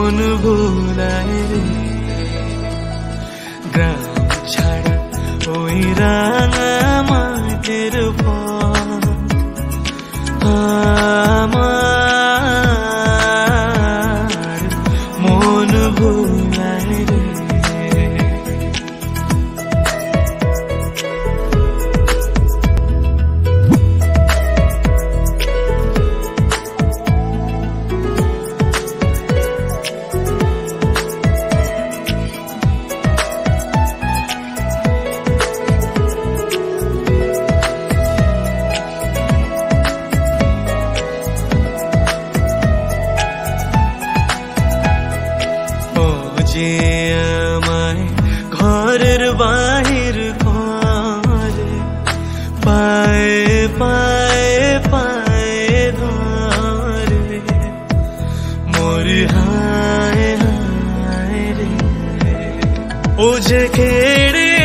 মন ভুলায় রে গ্রাম ছাড়া ওই রাঙা মাঠের পথ আমার মন ভুলায় রে। যে আমায় ঘরের বাহির করে পায়ে পায়ে পায়ে ধরে মোর হায় হায় রে ও যে কেড়ে